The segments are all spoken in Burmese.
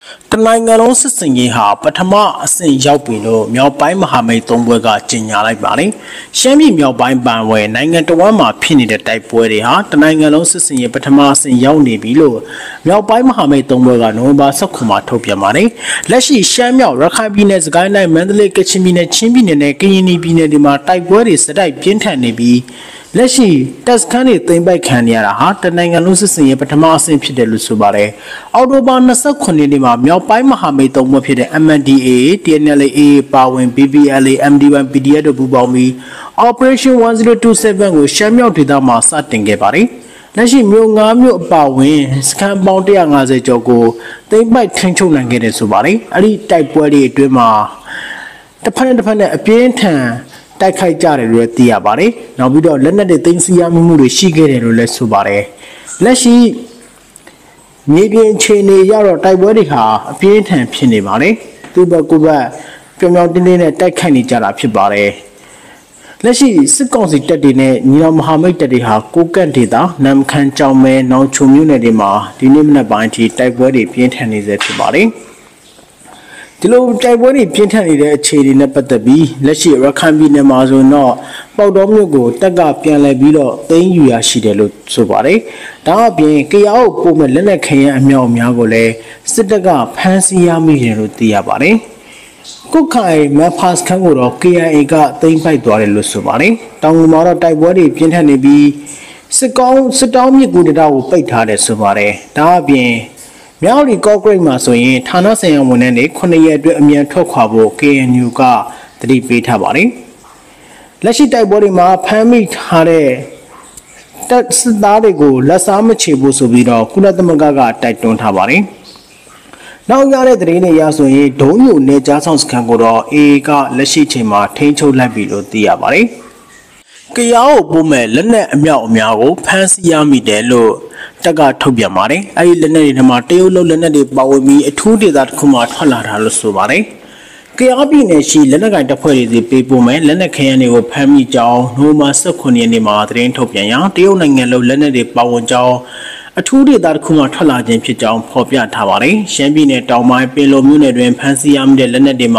တနိုင်ငံလုံးစစ်စင်ရေးဟာပထမအဆင့်ရောက်ပြီလို့မြောက်ပိုင်းမဟာမိတ်သုံးဘွဲကကြေညာလိုက်ပါတယ်။ရှမ်းပြည်မြောက်ပိုင်းပန်ဝဲနိုင်ငံတော်ဝန်မှာဖြစ်နေတဲ့တိုက်ပွဲတွေဟာတနိုင်ငံလုံးစစ်စင်ရေးပထမအဆင့်ရောက်နေပြီလို့မြောက်ပိုင်းမဟာမိတ်သုံးဘွဲကနိုဝင်ဘာ19မှာထုတ်ပြန်ပါတယ်။လက်ရှိရှမ်းမြောက်ရခိုင်ပြည်နယ်စကိုင်းတိုင်းမန္တလေးကချင်ပြည်နယ်ချင်းပြည်နယ်နဲ့ကရင်ပြည်နယ်တွေမှာတိုက်ပွဲတွေစတိုက်ပြင်းထန်နေပြီးလက်ရှိတက်စခန်းတွေသိမ်းပိုက်ခံရတာဟာတနိုင်ငံလုံးစစ်စင်ရေးပထမအဆင့်ဖြစ်တယ်လို့ဆိုပါတယ်။အောက်တိုဘာ29ရက်နေ့မှာမြောက်ပိုင်းမဟာမိတ်သုံးဘွဲဖြစ်တဲ့ MNDAA, TNLA, ပါဝင် BPLA, MD1, PDF တို့ပူးပေါင်းပြီး Operation 1027ကိုရှမ်းမြောက်ဒေသမှာစတင်ခဲ့ပါတယ်။လက်ရှိမြို့9မြို့အပါအဝင်စခန်းပေါင်း150ကျော်ကိုသိမ်းပိုက်ထိန်းချုပ်နိုင်ခဲ့တယ်ဆိုပါတယ်။အဲ့ဒီတိုက်ပွဲတွေအတွင်းမှာတစ်ဖက်နဲ့အပြင်းထန်တိုက်ခိုက်ကြတယ်လို့သိရပါတယ်။နောက်ပြီးတော့လက်နက်တွေသိမ်းဆည်းရမှုတွေရှိခဲ့တယ်လို့လည်းဆိုပါတယ်။လက်ရှိမြေပြင်အခြေအနေရတော့တိုက်ပွဲတွေဟာအပြင်းထန်ဖြစ်နေပါတယ်။သူ့ဘက်ကိုယ်ဘက်ပြောင်ပြောင်တင်းတင်းနဲ့တိုက်ခိုက်နေကြတာဖြစ်ပါတယ်။လက်ရှိစစ်ကောင်စီတပ်တွေနဲ့ညီတော်မဟာမိတ်တပ်တွေဟာကိုကန့်ဒေသနမ်ခမ်းကြောင်မဲနောင်ချုံမြို့နယ်တွေမှာဒီနေ့မနက်ပိုင်းထိတိုက်ပွဲတွေပြင်းထန်နေစေဖြစ်ပါတယ်။ဒီလိုတိုက်ပွဲတွေပြင်းထန်နေတဲ့အခြေအနေနဲ့ပတ်သက်ပြီးလက်ရှိရခိုင်ပြည်နယ်မှာဆိုတော့ပေါတော်မြို့ကိုတက်ကပြန်လည်ပြီးတော့သိမ်းယူရရှိတယ်လို့ဆိုပါတယ်။ဒါအပြင်ကရအောင်ပုံမဲ့လက်နက်ခဲယမ်းအမြောက်အများကိုလည်းစစ်တပ်ကဖမ်းဆီးရမိတယ်လို့သိရပါတယ်။ကုတ်ခိုင်မဖာစခန်းကိုတော့ KIA ကသိမ်းပိုက်သွားတယ်လို့ဆိုပါတယ်။တောင်ငူမှာတော့တိုက်ပွဲတွေပြင်းထန်နေပြီးစစ်တောင်းမြစ်ကူတတာကိုပိတ်ထားတယ်ဆိုပါတယ်။ဒါအပြင်မြောက်ရီကော့ဂရိတ်မှာဆိုရင်ဌာနဆိုင်ရာဝန်ထမ်းတွေ9ရက်အတွင်းအမြန်ထွက်ခွာဖို့ KNU ကတတိပေးထားပါတယ်။လက်ရှိတိုက်ပွဲတွေမှာဖမ်းမိထားတဲ့တပ်စစ်သားတွေကိုလက်စားမချေဖို့ဆိုပြီးတော့ကုလသမဂ္ဂကတိုက်တွန်းထားပါတယ်။နောက်ရတဲ့သတင်းတွေအရဆိုရင်ဒုံးမြို့နယ်ကြားဆောင်စခန်းကိုတော့ AA ကလက်ရှိချိန်မှာထိန်းချုပ်လိုက်ပြီလို့သိရပါတယ်။ကရားကိုပို့မဲ့လက်နက်အမြောက်အများကိုဖမ်းဆီးရမိတယ်လို့တက်ကထုတ်ပြန်ပါတယ်။အဲဒီလက်နက်တွေထဲမှာတရုတ်လုံးလက်နက်တွေပါဝင်ပြီးအထူးဒေသတစ်ခုမှထွက်လာတာလို့ဆိုပါတယ်။ကရားပြည်နယ်ရှိလက်နက်ကင်တပ်ဖွဲ့တွေစီပေးပို့မဲ့လက်နက်ခဲယမ်းတွေကိုဖမ်းမိကြောင်းနိုဝင်ဘာ19ရက်နေ့မှာသတင်းထုတ်ပြန်ရာတရုတ်နိုင်ငံလုံးလက်နက်တွေပါဝင်ကြောင်းအထူးဒေသတစ်ခုမှထွက်လာခြင်းဖြစ်ကြောင်းဖော်ပြထားပါတယ်။ရှမ်းပြည်နယ်တောင်ပိုင်းပင်လုံမြို့နယ်တွင်ဖမ်းဆီးရမိတဲ့လက်နက်တွေမှာ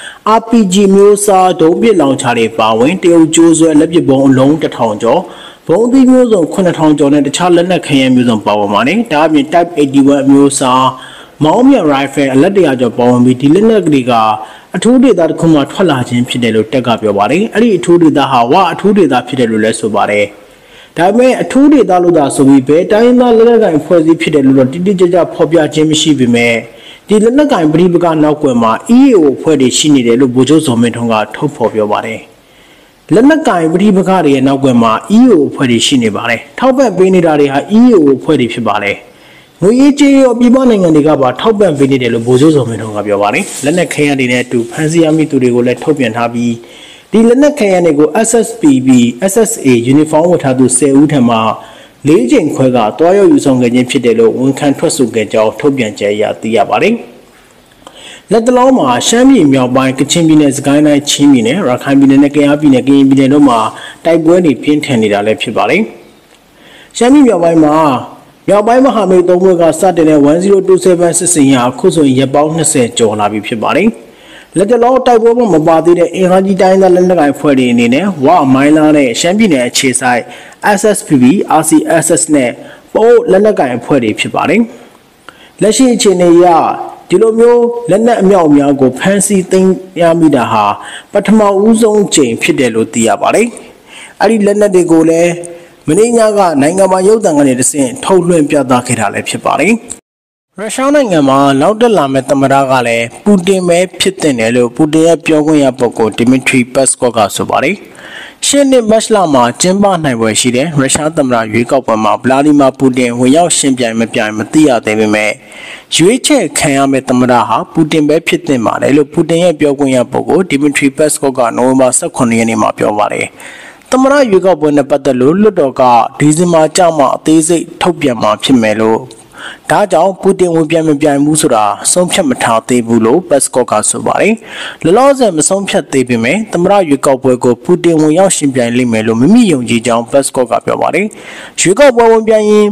RPG မျိုးစားဒုံးပစ်လောင်ချတွေပါဝင်တရုတ်ကျိုးဆွဲလက်ပစ်ဗုံးအလုံး1000ကျော်ဘုံသီးမျိုးစုံ9000ကျော်နဲ့တခြားလက်နက်ခဲယမ်းမျိုးစုံပါဝင်ပါတယ်။ဒါအပြင် Type 81အမျိုးအစားမောင်းမြ rifle အလက်100ကျော်ပါဝင်ပြီးဒီလက်နက်တွေကအထူးဒေသတစ်ခုမှထွက်လာခြင်းဖြစ်တယ်လို့တက်ကပြောပါတယ်။အဲ့ဒီအထူးဒေသဟာဝအထူးဒေသဖြစ်တယ်လို့လည်းဆိုပါတယ်။ဒါပေမဲ့အထူးဒေသလို့သာဆိုပြီးဘယ်တိုင်းသားလက်နက်ကင်ဖွဲ့စည်းဖြစ်တယ်လို့တော့တိတိကျကျဖော်ပြခြင်းမရှိပေမဲ့ဒီလက်နက်ကင်ပြည်ပကနောက်ကွယ်မှာ EAO ဖွဲ့တွေရှိနေတယ်လို့ဗိုလ်ချုပ်ဇော်မင်းထွန်းကထုတ်ဖော်ပြောပါတယ်။လက်နက်ကင်ပြည်ပကတွေရဲ့နောက်ကွယ်မှာ EAO ဖွဲ့တွေရှိနေပါတယ်။ထောက်ပံ့ပေးနေတာတွေဟာ EAO ဖွဲ့တွေဖြစ်ပါတယ်။ငွေရေးကြေးရောပြည်ပနိုင်ငံတွေကပါထောက်ပံ့ပေးနေတယ်လို့ဗိုလ်ချုပ်ဇော်မင်းထွန်းကပြောပါတယ်။လက်နက်ခဲယမ်းတွေနဲ့အတူဖမ်းဆီးရမိသူတွေကိုလည်းထုတ်ပြန်ထားပြီးဒီလက်နက်ခဲယမ်းတွေကို SSPB, SSA uniform ဝတ်ထားသူ10ဦးထံမှ4ချိန်ခွဲကတွားရောက်ယူဆောင်ခဲ့ခြင်းဖြစ်တယ်လို့ဝန်ခံထွက်ဆိုခဲ့ကြောင်းထုတ်ပြန်ကြေညာသိရပါတယ်။လက်တလုံးမှာရှမ်းပြည်မြောက်ပိုင်းကချင်ပြည်နယ်စကိုင်းတိုင်းချင်းပြည်နယ်ရခိုင်ပြည်နယ်နဲ့ကယားပြည်နယ်ကရင်ပြည်နယ်တို့မှာတိုက်ပွဲတွေပြင်းထန်နေတာလည်းဖြစ်ပါတယ်။ရှမ်းပြည်မြောက်ပိုင်းမှာမြောက်ပိုင်းမဟာမိတ်သုံးဘွဲကစတင်တဲ့1027စစ်စင်ရာအခုဆိုရင်ရက်ပေါင်း20ကျော်လာပြီဖြစ်ပါတယ်။လက်တလုံးတိုက်ပွဲမှာမပါသေးတဲ့အင်အားကြီးတိုင်းသားလက်နက်ကိုင်ဖွဲ့တွေအနေနဲ့ဝမိုင်းလာနဲ့ရှမ်းပြည်နယ်အခြေစိုက် SSPB, RCSS နဲ့ပို့လက်နက်ကိုင်အဖွဲ့တွေဖြစ်ပါတယ်။လက်ရှိအခြေအနေအရဒီလိုမျိုးလက်နက်အမြောက်အများကိုဖမ်းဆီးသိမ်းရမိတာဟာပထမဦးဆုံးကြိမ်ဖြစ်တယ်လို့သိရပါတယ်။အဲ့ဒီလက်နက်တွေကိုလည်းမင်းညကနိုင်ငံမှာရုပ်သံကနေတဆင့်ထုတ်လွှင့်ပြသခဲ့တာလည်းဖြစ်ပါတယ်။ရုရှားနိုင်ငံမှာနောက်တက်လာမဲ့သမ္မတကလည်းပူတင်ပဲဖြစ်တဲ့တယ်လို့ပူတင်ရဲ့ပြောခွင့်ရပုဂ္ဂိုလ်ဒီမီထရီပတ်စကော့ကဆိုပါတယ်။ရှင်းနှစ်မတ်လမှာကျင်းပနိုင်ပွဲရှိတဲ့ရုရှားသမ္မတရွေးကောက်ပွဲမှာဗလာဒီမာပူတင်ဝင်ရောက်ရှင်ပြိုင်မသိရသေးပေမဲ့ရွေးချယ်ခံရမယ့်သမ္မတဟာပူတင်ပဲဖြစ်တဲ့ပါတယ်လို့ပူတင်ရဲ့ပြောခွင့်ရပုဂ္ဂိုလ်ဒီမီထရီပတ်စကော့ကနိုဝင်ဘာ18ရက်နေ့မှာပြောပါတယ်။သမ္မတရွေးကောက်ပွဲနဲ့ပတ်သက်လို့လွှတ်တော်ကဒီဇင်ဘာကျမှအသေးစိတ်ထုတ်ပြန်မှာဖြစ်မယ်လို့ဒါကြောင့်ပူတင်ဝင်ပြန်မပြိုင်ဘူးဆိုတာဆုံးဖြတ်မထားသေးဘူးလို့ပတ်စကော့ကဆိုပါတယ်။လောလောဆယ်မဆုံးဖြတ်သေးပေမဲ့သမ္မတရွေးကောက်ပွဲကိုပူတင်ဝင်ရောက်ရှင်ပြိုင်လိမ့်မယ်လို့မိမိယုံကြည်ကြောင်းပတ်စကော့ကပြောပါတယ်။ရွေးကောက်ပွဲဝင်ပြိုင်ရင်ပ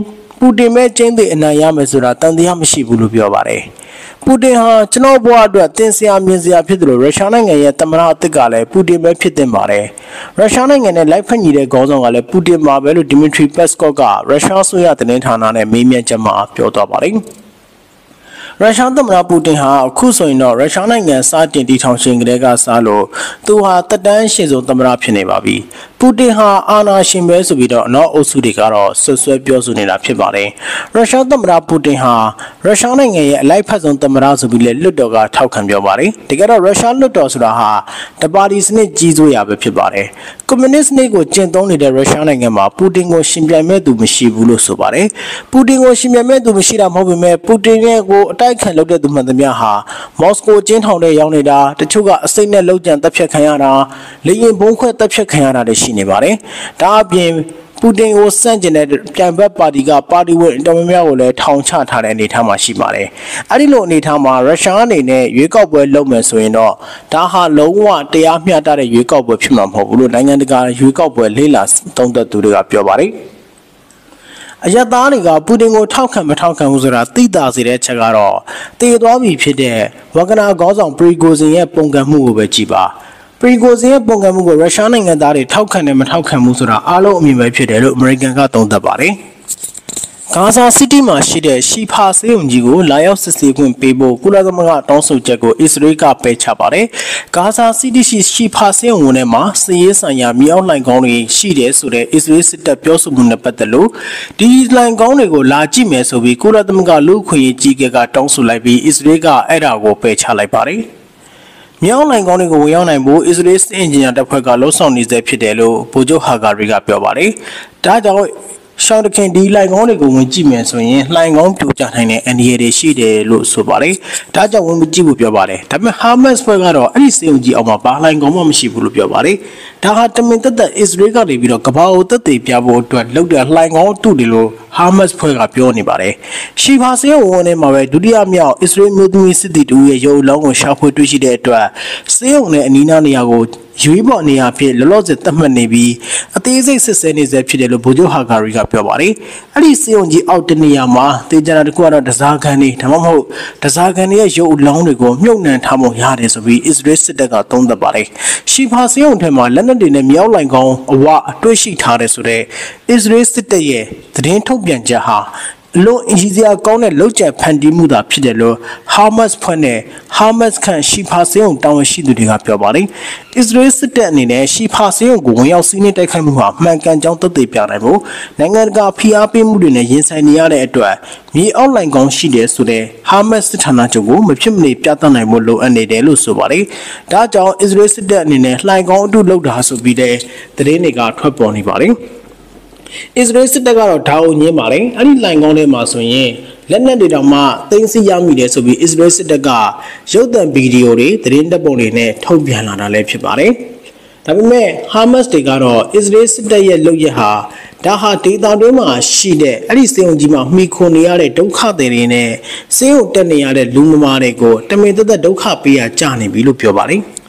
တင်မဲကျင်းတဲ့အနိုင်ရမယ်ဆိုတာတန်တရားမရှိဘူးလို့ပြောပါတယ်ပူတင်ဟာကျွန်တော်ဘဝအတွက်တင်စရာမြင်စရာဖြစ်တယ်လို့ရုရှားနိုင်ငံရဲ့သမ္မတအသစ်ကလည်းပူတင်ပဲဖြစ်တင်ပါတယ်ရုရှားနိုင်ငံနဲ့လိုက်ဖက်ညီတဲ့ခေါင်းဆောင်ကလည်းပူတင်ပါပဲလို့ဒီမီထရီပက်စကော့ကရုရှားဆိုရသတင်းဌာနနဲ့မေးမြန်းချက်မှာပြောသွားပါတယ်ရုရှားသမ္မတပူတင်ဟာအခုဆိုရင်တော့ရုရှားနိုင်ငံစတင်တည်ထောင်ခြင်းကလေးကစားလို့သူဟာတက်တန်းရှင်ဆုံးသမ္မတဖြစ်နေပါပြီပူတင်ဟာအာဏာရှင်ပဲဆိုပြီးတော့အနောက်အုပ်စုတွေကတော့ဆွဆွဲပြောဆိုနေတာဖြစ်ပါတယ်ရုရှားသမ္မတပူတင်ဟာရုရှားနိုင်ငံရဲ့အလိုက်ဖက်ဆုံးသမ္မတဆိုပြီးလေလွတ်တော်ကထောက်ခံပြောပါတယ်တကယ်တော့ရုရှားလွတ်တော်ဆိုတာဟာတပါတီစနစ်ကြီးစိုးရပဲဖြစ်ပါတယ်ကွန်မြူနစ်စနစ်ကိုကျင့်သုံးနေတဲ့ရုရှားနိုင်ငံမှာပူတင်ကိုရှင်ပြိုင်မဲ့သူမရှိဘူးလို့ဆိုပါတယ်ပူတင်ကိုရှင်ပြိုင်မဲ့သူမရှိတာမဟုတ်ပေမဲ့ပူတင်ရဲ့ကိုအတိုက်ခံလုပ်တဲ့သူမှန်သမျှဟာမော်စကိုကျင်းထောင်တဲ့ရောက်နေတာတချို့ကအစိမ့်နဲ့လောက်ကျန်တပ်ဖြတ်ခံရတာလေရင်ဘုံခွဲတပ်ဖြတ်ခံရတာတွေရှိနေပါတယ်ဒါအပြင်ပူတင်ကိုစန့်ကျင်တဲ့ပြန်ဘက်ပါတီကပါတီဝင်တော်များများကိုလည်းထောင်ချထားတဲ့အနေအထားမှာရှိပါတယ်အဲ့ဒီလိုအနေအထားမှာရုရှားအနေနဲ့ရွေးကောက်ပွဲလုပ်မယ်ဆိုရင်တော့ဒါဟာလုံးဝတရားမျှတတဲ့ရွေးကောက်ပွဲဖြစ်မှာမဟုတ်ဘူးလို့နိုင်ငံတကာရွေးကောက်ပွဲလေးလာသုံးသပ်သူတွေကပြောပါတယ်အရသားတွေကပူတင်ကိုထောက်ခံမထောက်ခံဘူးဆိုတာသိတာစေတဲ့ချက်ကတော့တည်သွားပြီဖြစ်တဲ့ဝဂနာခေါင်းဆောင်ပရီဂိုဇင်ရဲ့ပုံကံမှုကိုပဲကြည့်ပါပရီဂိုဇင်ရဲ့ပုံကံမှုကိုရုရှားနိုင်ငံသားတွေထောက်ခံတယ်မထောက်ခံဘူးဆိုတာအားလုံးအမြင်ပဲဖြစ်တယ်လို့အမေရိကန်ကသုံးသပ်ပါတယ်ဂါဇာစီးတီးမှာရှိတဲ့ရှီဖာဆေးရုံကြီးကိုလာရောက်စစ်ဆေးခွင့်ပေးဖို့ကုလသမဂ္ဂတောင်းဆိုချက်ကိုအစ္စရေးကပယ်ချပါတယ်။ဂါဇာစီးတီးရှိရှီဖာဆေးရုံဝန်ထဲမှာစစ်ရေးဆိုင်ရာမြေအောက်လှိုင်ကောင်းတွေရှိတယ်ဆိုတဲ့အစ္စရေးစစ်တပ်ပြောဆိုမှုနဲ့ပတ်သက်လို့ဒီလှိုင်ကောင်းတွေကိုလာကြည့်မယ်ဆိုပြီးကုလသမဂ္ဂလူ့အခွင့်အရေးကြီးကတောင်းဆိုလိုက်ပြီးအစ္စရေးကအဲ့ဒါကိုပယ်ချလိုက်ပါတယ်။မြောက်နိုင်ငံတွေကိုဝင်ရောက်နိုင်ဖို့အစ္စရေးစစ်အင်ဂျင်နီယာတပ်ဖွဲ့ကလှုံ့ဆော်နေစေဖြစ်တယ်လို့ဗိုလ်ချုပ်ဟာဂါရီကပြောပါတယ်။ဒါကြောင့်ရှောင်းတခင်ဒီလှိုင်ကောင်းတွေကိုဝင်ကြည့်မယ်ဆိုရင်လှိုင်ကောင်းပြိုကျနိုင်တဲ့အန္တရာယ်တွေရှိတယ်လို့ဆိုပါတယ်။ဒါကြောင့်ဝင်မကြည့်ဘူးပြောပါတယ်။ဒါပေမဲ့ဟာမတ်စ်ဖွဲ့ကတော့အဲ့ဒီစေုံကြီးအောက်မှာဘာလှိုင်ကောင်းမှမရှိဘူးလို့ပြောပါတယ်။ဒါဟာတမင်သက်သက်အစ္စရေးကနေပြီးတော့ကမ္ဘာကိုသက်သေပြဖို့အတွက်လုပ်တဲ့လှိုင်ကောင်းတုတယ်လို့ဟာမတ်စ်ဖွဲ့ကပြောနေပါတယ်။ရှီဖာစေုံဝန်ထဲမှာပဲဒုတိယမြောက်အစ္စရေးမျိုးသမီးစစ်သည်တူရဲ့ရုပ်အလောင်းကိုရှာဖွေတွေ့ရှိတဲ့အတွက်စေုံနဲ့အနီးနားနေရာကိုရွေးပေါ်နေရာဖြစ်လောလောဆယ်သတ်မှတ်နေပြီးအသေးစိတ်စစ်ဆေးနေစေဖြစ်တယ်လို့ဗိုလ်ချုပ်ဟာဂါရီကပြောပါတယ်။အဲ့ဒီစေုံကြီးအောက်တနေရာမှာတေချာတာတခုကတော့ဒဇာကန်တွေဒါမှမဟုတ်ဒဇာကန်တွေရဲ့ရုပ်အလောင်းတွေကိုမြုပ်နှံထားပုံရတယ်ဆိုပြီးအစ္စရေးစစ်တပ်ကသုံးသပ်ပါတယ်။ရှီဖာစေုံထဲမှာလက်နက်တွေနဲ့မြောက်လိုင်ကောင်းအဝအတွေ့ရှိထားတယ်ဆိုတဲ့အစ္စရေးစစ်တပ်ရဲ့သတင်းထုတ်ပြန်ချက်ဟာအလွန်အကြီးစရာကောင်းတဲ့လောက်ကျန်ဖန်တီးမှုသာဖြစ်တယ်လို့ဟာမတ်စ်ဖွဲ့နဲ့ဟာမတ်စ်ခန့်ရှီဖာစေုံတာဝန်ရှိသူတွေကပြောပါတယ်။အစ္စရေးစစ်တပ်အနေနဲ့ရှီဖာစေုံကိုဝင်ရောက်စီးနင်းတိုက်ခိုက်မှုဟာမှန်ကန်ကြောင်းသက်သေပြနိုင်ဖို့နိုင်ငံတကာဖိအားပေးမှုတွေနဲ့ရင်ဆိုင်နေရတဲ့အတွက်မြေအောက်လိုင်ကောင်းရှိတယ်ဆိုတဲ့ဟာမတ်စ်စစ်ဌာနချုပ်ကိုမဖြစ်မနေပြသနိုင်ဖို့လိုအပ်နေတယ်လို့ဆိုပါတယ်။ဒါကြောင့်အစ္စရေးစစ်တပ်အနေနဲ့လှိုင်ကောင်းအတုလုပ်တာဆိုပြီးတဲ့သတင်းတွေကထွက်ပေါ်နေပါတယ်။အစ္စရေးစစ်တပ်ကတော့ဒါကိုညင်းပါတယ်အဲ့ဒီလိုင်ကောင်းထဲမှာဆိုရင်လက်နက်တွေတောင်မှသိမ်းဆည်းရမိတယ်ဆိုပြီးအစ္စရေးစစ်တပ်ကရုပ်သံဗီဒီယိုတွေသတင်းတပ်ပုံတွေနဲ့ထုတ်ပြန်လာတာလည်းဖြစ်ပါတယ်ဒါပေမဲ့ဟာမတ်စ်တွေကတော့အစ္စရေးစစ်တပ်ရဲ့လုပ်ရက်ဟာဒါဟာဒေသတွင်းမှာရှိတဲ့အဲ့ဒီစေုံကြီးမှာမှီခိုနေရတဲ့ဒုက္ခတွေတွေနဲ့စေုံတက်နေရတဲ့လူမမာတွေကိုတမင်သက်သက်ဒုက္ခပေးရကြနေပြီလို့ပြောပါတယ်